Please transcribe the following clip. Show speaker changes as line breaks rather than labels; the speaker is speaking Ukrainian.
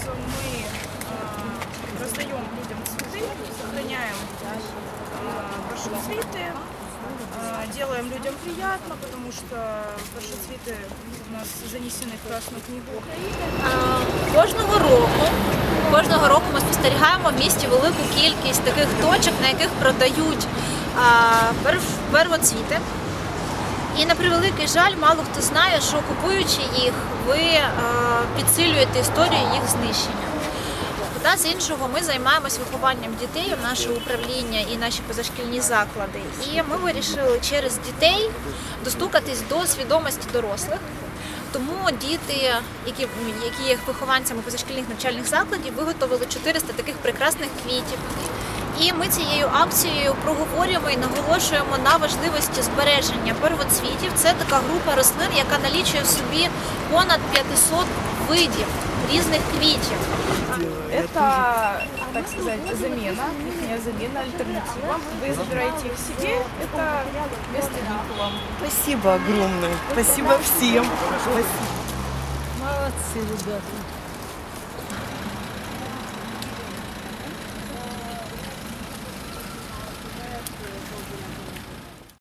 образом мы раздаем людям цветы, сохраняем паршоцветы, делаем людям приятно, потому что паршоцветы у нас занесены в Красную книгу України.
Кожного року ми спостерігаємо в місті велику кількість таких точок, на яких продають первоцвіти. І на превеликий жаль, мало хто знає, що купуючи їх, ви підсилюєте історію їх знищення. З іншого, ми займаємося вихованням дітей в наше управління і наші позашкільні заклади. І ми вирішили через дітей достукатись до свідомості дорослих. Тому діти, які є вихованцями позашкільних навчальних закладів, виготовили 400 таких прекрасних квітів. І ми цією акцією проговорюємо і наголошуємо на важливості збереження первоцвітів. Це така група рослин, яка налічує в собі понад 500 видів різних квітів.
Это, так сказать, замена, их замена, альтернатива. Вы забираете их себе, это вместо них вам.
Спасибо огромное, спасибо всем. Спасибо.
Молодцы, ребята.